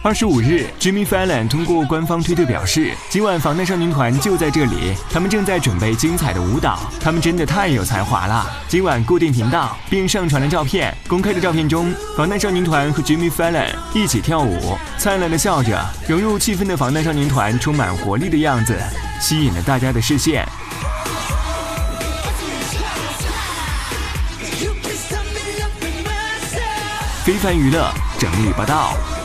25日 ，Jimmy Fallon 通过官方推特表示，今晚防弹少年团就在这里，他们正在准备精彩的舞蹈，他们真的太有才华了。今晚固定频道，并上传了照片。公开的照片中，防弹少年团和 Jimmy Fallon 一起跳舞，灿烂的笑着，融入气氛的防弹少年团充满活力的样子，吸引了大家的视线。非凡娱乐整理报道。